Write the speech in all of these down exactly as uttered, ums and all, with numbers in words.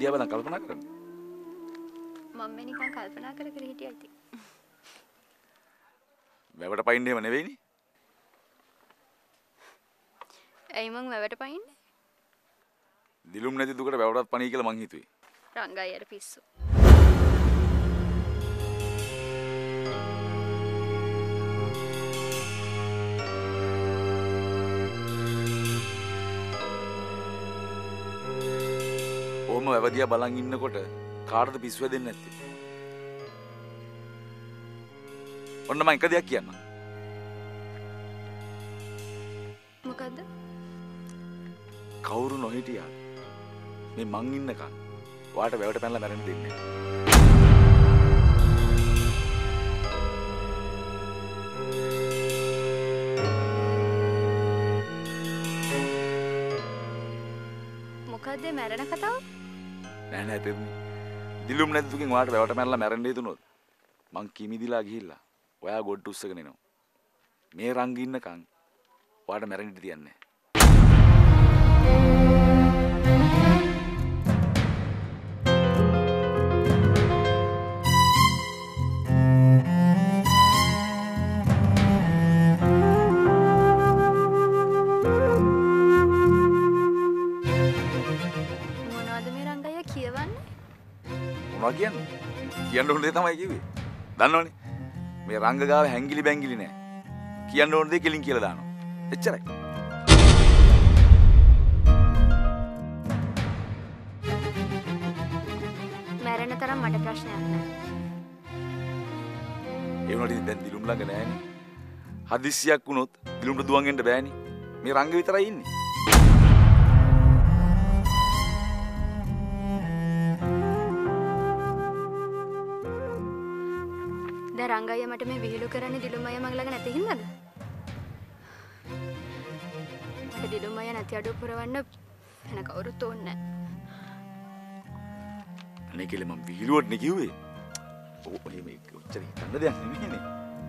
දිහා බලන් කල්පනා කරන්නේ. මම මේ නිකන් කල්පනා කර කර හිටියා ඉතින්. වැවට පයින්න එහෙම නෙවෙයිනේ. ඇයි මං වැවට පයින්නේ? දිලුම් නැති දුකට වැවටත් පණී කියලා මං හිතුවේ. රංගායර පිස්සු. ඕම වැවදියා බලන් ඉන්නකොට කාටද පිස්සු හැදෙන්නේ නැත්තේ? ඔන්න මම එක දෙයක් කියන්නම්. මොකද්ද? කවුරු නොහිටියා මේ මං ඉන්නකන් ඔයාට වැවට පැනලා මැරෙන්න දෙන්නේ නැහැ. මොකද්ද මැරෙන කතාව? නෑ නෑ තෙරුණි. දිලුම් නැති දුකින් ඔයාට වැවට පැනලා මැරෙන්න හේතුනොත් මං කිමිදිලා ගිහිල්ලා ඔයා ගොඩ උස්සගෙන එනවා. මේ රංග ඉන්නකන් ඔයාට මැරෙන්න ඉඩ තියන්නේ නැහැ. මොනවා කියන්නේ? කියන්න ඕන දේ තමයි කිව්වේ. දන්නවනේ. මේ රංග ගාව හැංගිලි බැංගිලි නෑ. කියන්න ඕන දේ කෙලින් කියලා දානවා. එච්චරයි. මැරෙන තරම් මට ප්‍රශ්නයක් නෑ. ඒ වුණාට දැන් දිලුම් ළඟ නෑනේ. හදිස්සියක් වුණොත් දිලුම්ට දුවන් එන්න බෑනේ. මේ රංග විතරයි ඉන්නේ. දැන් රංගయ్య මට මේ විහිළු කරන්නේ දිලුම් අයියා මගේ ළඟ නැති හින්දාද? මට දිලුම් අයියා නැති අඩුව පුරවන්න වෙන කවුරුත් ඕනේ නැහැ. අනේ කියලා මම විහිළුවට නේ කිව්වේ. ඕ මේ ඔච්චර හිතන්න දෙයක් නෙමෙයිනේ.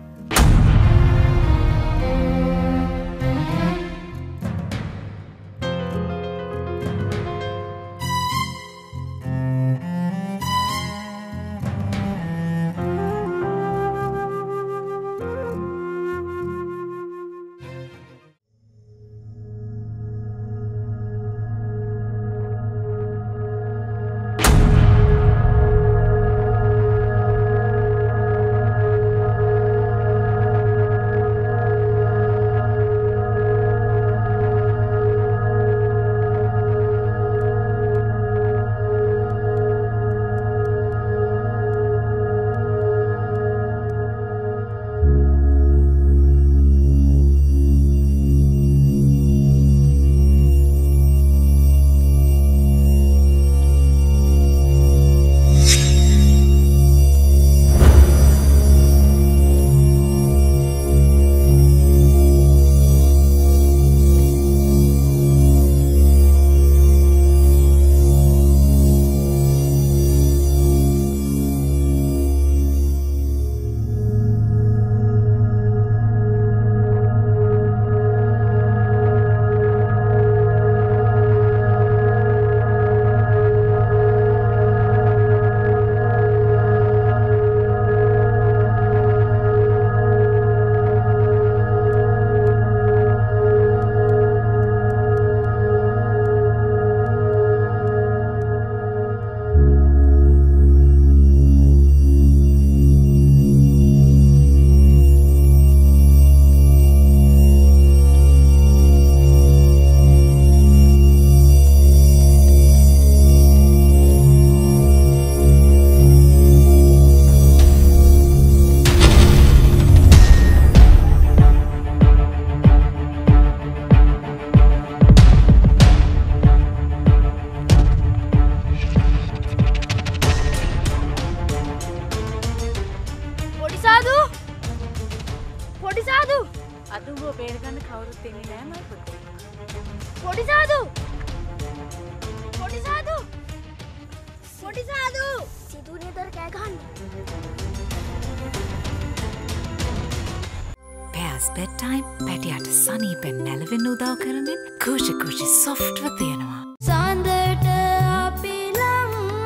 Bedtime පැටියට සනීපෙන් නැලවෙන්න උදව් කරමින් කුෂි කුෂි soft ව තියෙනවා. සඳට අපි ලං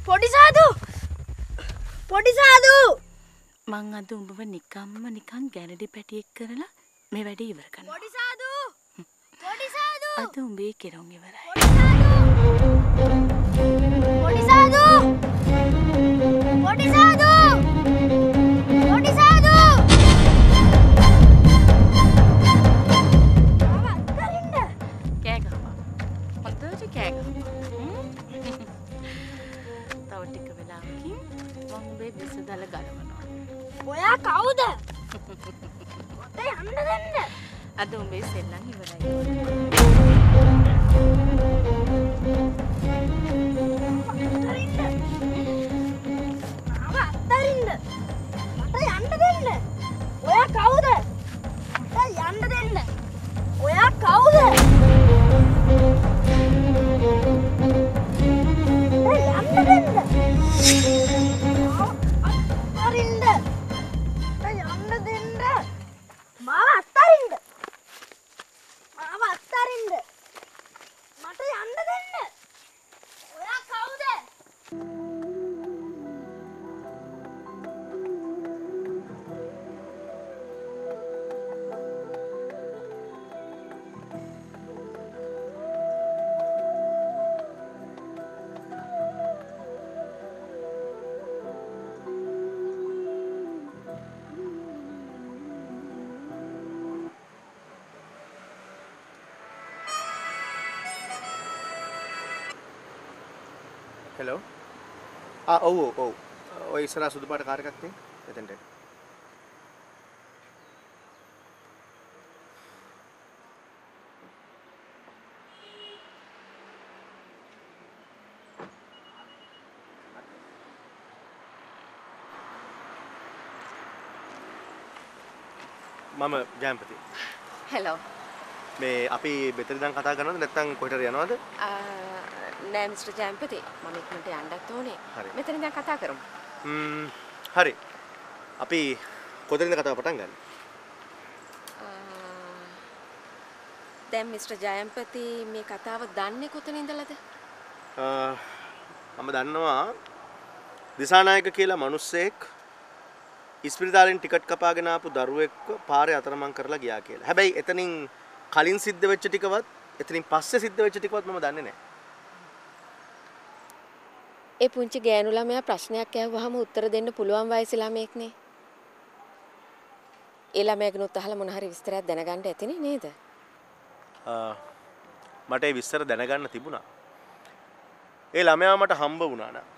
පොඩි සාදු පොඩි සාදු මං අද උඹව නිකම්ම නිකන් ගැනඩි පැටියෙක් කරලා මේ වැඩේ ඉවර කරනවා. පොඩි සාදු පොඩි සාදු අද උඹේ කෙරුම් ඉවරයි. පොඩි සාදු පොඩි සාදු පොඩි සාදු කෑ ගහපන්. හොඳට කෑ ගහපන්. තව ටික වෙලාවකින් මම උඹේ විසදල ගලවනවා. ඔයා කවුද මට යන්න දෙන්න අද උඹේ සෙල්ලම් ඉවරයි. අත්තරින්ද මට යන්න දෙන්න ඔයා කවුද මට යන්න දෙන්න ඔයා කවුද යන්න දෙන්න අත්තරින්ද මට යන්න දෙන්න මාව අත්තරින්ද මාව අත්තරින්ද මට යන්න දෙන්න ඔයා කවුද Hello. Ah, oh, oh, oh. ඔය ඉස්සරහ සුදු පාට කාර් එකක් තියෙන. එතනට. මම ජයම්පති. හෙලෝ. මේ අපි බෙතර ඉඳන් කතා කරනවද නැත්නම් කොහෙටද යනවද? නෑ මිස්ටර් ජයම්පති මම ඉක්මනට යන්නත් ඕනේ. මෙතන ඉඳන් කතා කරමු. ම්ම් හරි. අපි කොතනින්ද කතාව පටන් ගන්න? දැන් මිස්ටර් ජයම්පති මේ කතාව දන්නේ කොතන ඉඳලාද? මම දන්නවා දිසානායක කියලා මිනිස්සෙක් ඉස්පිරිතාලෙන් ටිකට් කපාගෙන ආපු දරුවෙක්ව පාරේ අතරමං කරලා ගියා කියලා. හැබැයි එතනින් කලින් සිද්ධ වෙච්ච ටිකවත් එතනින් පස්සේ සිද්ධ වෙච්ච ටිකවත් මම දන්නේ නැහැ. ඒ පුංචි ගෑනු ළමයා ප්‍රශ්නයක් ඇහුවාම උත්තර දෙන්න පුළුවන් වයස ළමයෙක්නේ. ඒ ළමයාගෙනුත් අහලා මොන හරි විස්තරයක් දැනගන්න ඇතිනේ නේද? මට ඒ විස්තර දැනගන්න තිබුණා. ඒ ළමයා මට හම්බ වුණා නා.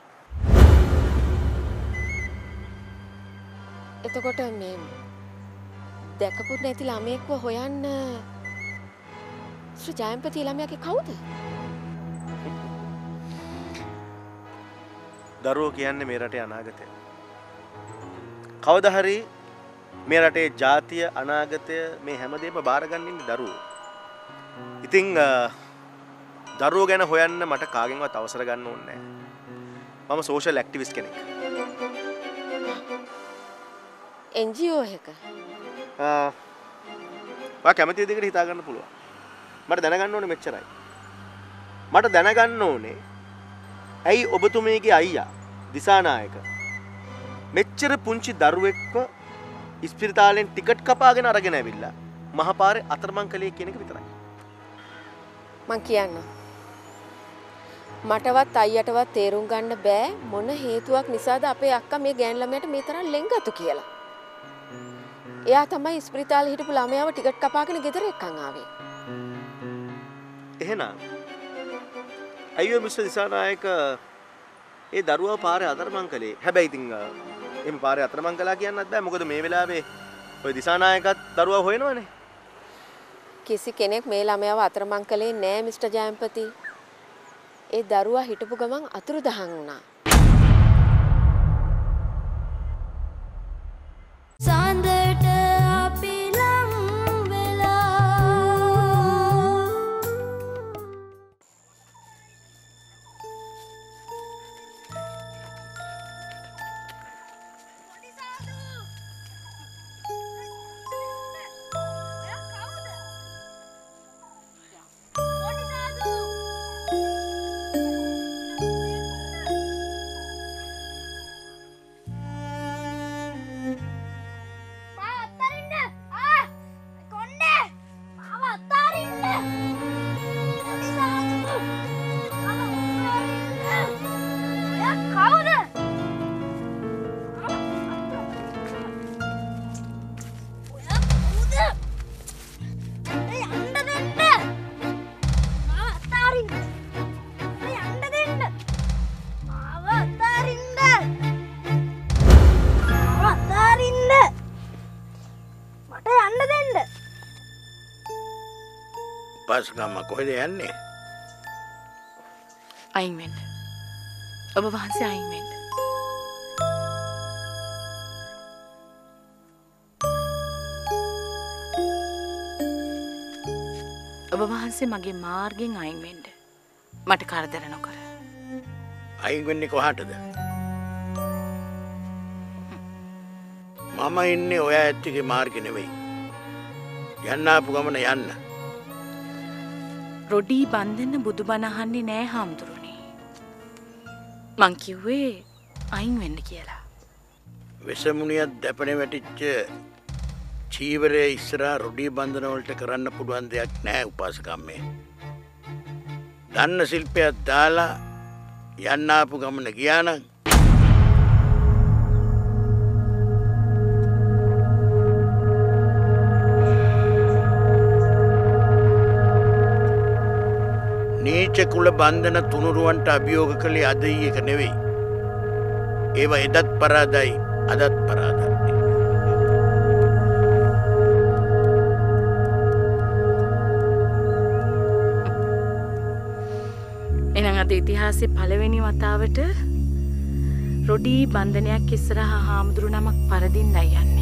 එතකොට මේ දැකපු නැති ළමයෙක්ව හොයන්න ශ්‍රී ජයම්පති ළමයාගේ කවුද? දරුවෝ කියන්නේ මේ රටේ අනාගතය. කවදා හරි මේ රටේ ජාතිය අනාගතය මේ හැමදේම බාරගන්න ඉන්නේ දරුවෝ. ඉතින් දරුවෝ ගැන හොයන්න මට කාගෙන්වත් අවසර ගන්න ඕනේ නැහැ. මම සෝෂල් ඇක්ටිවිස්ට් කෙනෙක්. එන් ජී ඕ එක. ආ වා කැමති විදිහකට හිතා ගන්න පුළුවන්. මට දැනගන්න ඕනේ මෙච්චරයි. මට දැනගන්න ඕනේ ඇයි ඔබතුමීගේ අයියා දිසානායක මෙච්චර පුංචි දරුවෙක්ව ඉස්පිරිතාලෙන් ටිකට් කපාගෙන අරගෙන ඇවිල්ලා මහපාරේ අතරමං කළේ කියන එක විතරයි. මං කියන්න. මටවත් අයියටවත් තේරුම් ගන්න බෑ මොන හේතුවක් නිසාද අපේ අක්කා මේ ගෑන් ළමයාට මේ තරම් ලෙන්ගතු කියලා. එයා තමයි ඉස්පිරිතාලේ හිටපු ළමයාව ටිකට් කපාගෙන ගෙදර එක්කන් ආවේ. එහෙනම් අයියෝ මිස්ටර් දිසානායක ඒ දරුවා පාරේ අතරමං කළේ. හැබැයි ඉතින් එහෙම පාරේ අතරමං කළා කියන්නත් බෑ. මොකද මේ වෙලාවේ ඔය දිසානායකත් දරුවා හොයනවනේ. කිසි කෙනෙක් මේ ළමයාව අතරමං කළේ නෑ මිස්ටර් ජයම්පති. ඒ දරුවා හිටපු ගමන් අතුරුදහන් වුණා. සඳට අපි ලං වෙලා පොඩි සාදු ඔයා කවුද පොඩි සාදු උපාසකම්ම කොහෙද යන්නේ? අයින් වෙන්න. ඔබ වහන්සේ අයින් වෙන්න. ඔබ වහන්සේ මගේ මාර්ගෙන් අයින් වෙන්න. මට කරදර නොකර. අයින් වෙන්නේ කොහාටද? මම ඉන්නේ ඔය ඇත්තගේ මාර්ගෙ නෙවෙයි. යන්න ආපු ගමන යන්න. රොඩී බන්දෙන්න බුදුබණ අහන්නේ නෑ හාමුදුරනේ. මං කිව්වේ අයින් වෙන්න කියලා. වෙසමුණියක් දැපෙන වැටිච්ච චීවරයේ ඉස්සරහා රොඩී බන්ධන වලට කරන්න පුළුවන් දෙයක් නෑ උපාසකම්මේ. දන්න ශිල්පයක් දාලා යන්න ආපු ගමන ගියා නම් නීච කුල බන්ධන තුනුරුවන්ට අභියෝග කළේ අද ඊයක නෙවෙයි. ඒවා එදත් පරාදයි අදත් පරාදයි. එහෙනම් අද ඉතිහාසයේ පළවෙනි වතාවට රොඩී බන්ධනයක් ඉස්සරහා හාමුදුරු නමක් පරදින්නයි යන්නේ.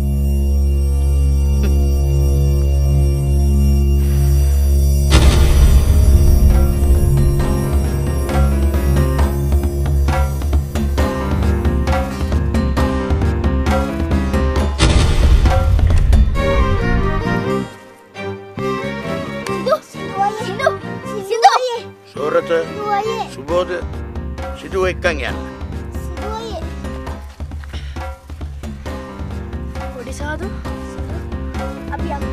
සුබෝධ සිදුව එක්කන් යන්න. පොඩි සාදු අපි යමු.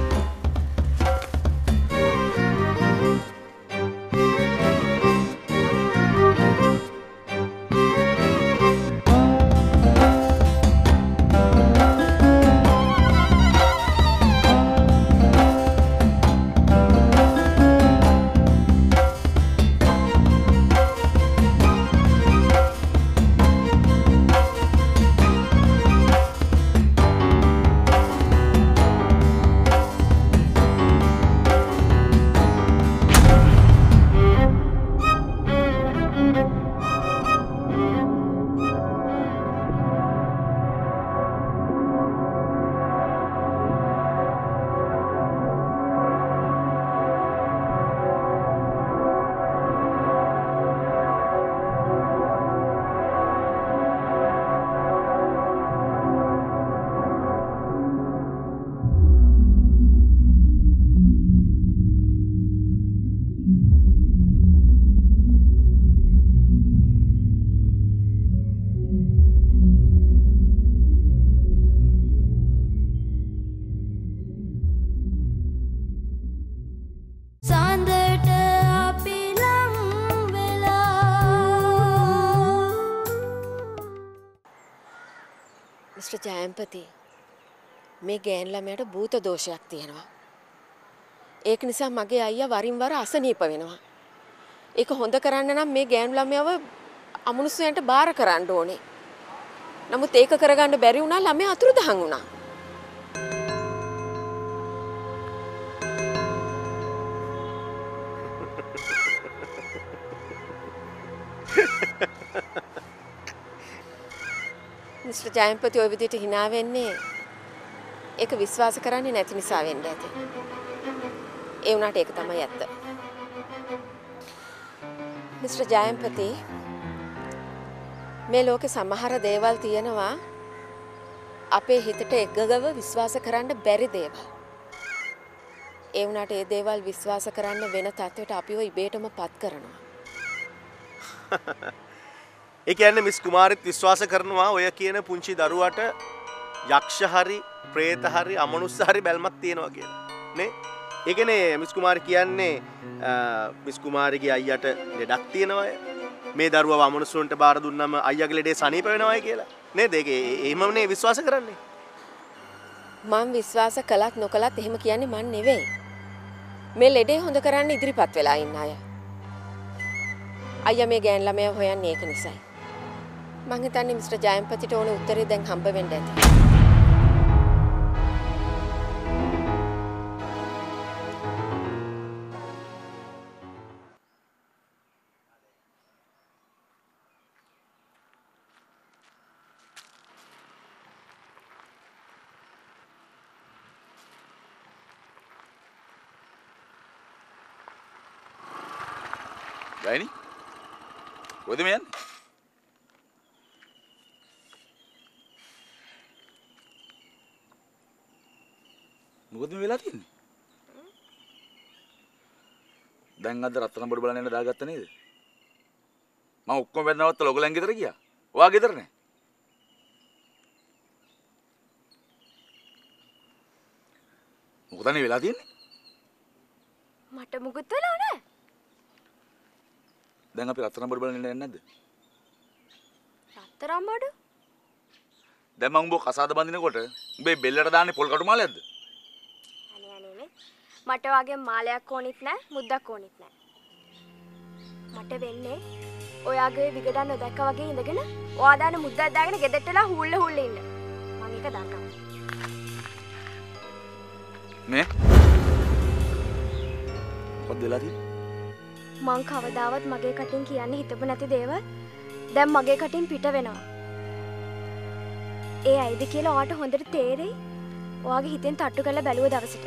මිස්ටර් ජයම්පති මේ ගෑන් ළමයට භූත දෝෂයක් තියෙනවා. ඒක නිසා මගේ අයියා වරින් වර අසනීප වෙනවා. ඒක හොඳ කරන්න නම් මේ ගෑන් ළමයව අමනුෂ්‍යයන්ට බාර කරන්න ඕනේ. නමුත් ඒක කරගන්න බැරි වුණා ළමයා අතුරුදහන් වුණා. මිස්ටර් ජයම්පති ඔය විදිහට hina වෙන්නේ ඒක විශ්වාස කරන්නේ නැති නිසා වෙන්න ඇති. ඒ වුණාට ඒක තමයි ඇත්ත. මිස්ටර් ජයම්පති මේ ලෝකේ සමහර දේවල් තියෙනවා අපේ හිතට එක්ගගව විශ්වාස කරන්න බැරි දේවල්. ඒ වුණාට ඒ දේවල් විශ්වාස කරන්න වෙන තත්ත්වයට අපිව ඉබේටම පත් කරනවා. ඒ කියන්නේ මිස් කුමාරිත් විශ්වාස කරනවා ඔය කියන පුංචි දරුවට යක්ෂ හරි ප්‍රේත හරි අමනුෂ්‍ය හරි බැල්මක් තියෙනවා කියලා නේ. ඒ කියන්නේ මිස් කුමාරි කියන්නේ මිස් කුමාරිගේ අයියට ලෙඩක් තියෙනවා මේ දරුවව අමනුෂ්‍යන්ට බාර දුන්නම අයියාගේ ලෙඩේ සනීප වෙනවායි කියලා නේද? ඒක එහෙමනේ විශ්වාස කරන්නේ. මම විශ්වාස කළත් නොකළත් එහෙම කියන්නේ මන් නෙවෙයි. මේ ලෙඩේ හොඳ කරන්න ඉදිරිපත් වෙලා ඉන්න අය. අයියා මේ ගෑන් ළමයා හොයන්නේ ඒක නිසායි. මං හිතන්නේ මිස්ටර් ජයම්පතිට ඕන උත්තරේ දැන් හම්බ වෙන්න ඇති. බෑනි කොහෙද මේ යන්නේ? මොකද මේ වෙලා තියෙන්නේ? දැන් අද රත්තරන් බඩ බලන්න යන්න දාගත්ත නේද? මම ඔක්කොම වැඩ නවත්තලා ඔයගලන් ගෙදර ගියා. ඔයා ගෙදර නෑ. මොකද නේ වෙලා තියෙන්නේ? මට මුකුත් වෙලා නැහැ. දැන් අපි රත්තරන් බඩ බලන්න යන්නේ නැද්ද? රත්තරන් බඩ? දැන් මම උඹ කසාද බඳිනකොට උඹේ බෙල්ලට දාන්නේ පොල් කටු මාලයක්ද? අනේ අනේ නේ. මට වගේ මාලයක් ඕනෙත් නැහැ, මුද්දක් ඕනෙත් නැහැ. මට වෙන්නේ ඔයාගේ විගඩන් නොදැක්ක වගේ ඉඳගෙන ඔයා දාන මුද්දක් දාගෙන ගෙදරටලා හුල්ල හුල්ල ඉන්න. මම ඒක දන්නවා. මේ මොකද වෙලා තියෙන්නේ? මං කවදාවත් මගේ කටින් කියන්න හිතපු නැති දේවල් දැන් මගේ කටින් පිට වෙනවා. ඒ ඇයිද කියලා ඔයාට හොඳට තේරෙයි. ඔයාගේ හිතෙන් තට්ටු කරලා බැලුව දවසට.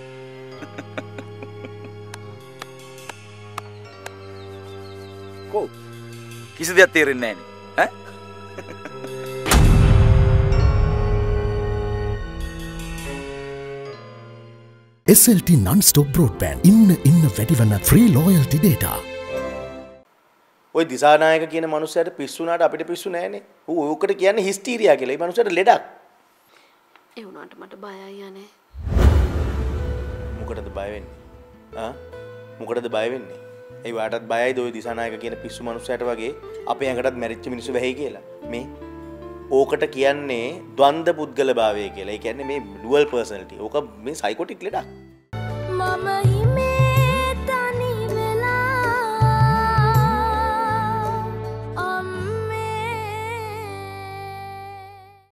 කො කිසි දෙයක් තේරෙන්නේ නැහැ නේ. ඈ S L T non-stop broadband ඉන්න ඉන්න වැඩිවන free loyalty data. ඔය දිසානායක කියන මනුස්සයාට පිස්සු නාට අපිට පිස්සු නෑනේ. ඌ ඕකට කියන්නේ හිස්ටීරියා කියලා. ඒ මනුස්සයාට ලෙඩක්. ඒ වුණාට මට බයයි යන්නේ. මොකටද බය වෙන්නේ? ආ? මොකටද බය වෙන්නේ? ඒ වාටත් බයයිද ඔය දිසානායක කියන පිස්සු මනුස්සයාට වගේ අපේ ඇඟටත් මැරිච්ච මිනිස්සු වෙයි කියලා. මේ ඕකට කියන්නේ ද්වන්ද පුද්ගලභාවය කියලා. ඒ කියන්නේ මේ ඩුවල් පර්සනැලිටි. ඕක මේ සයිකෝටික් ලෙඩක්. මම හිමි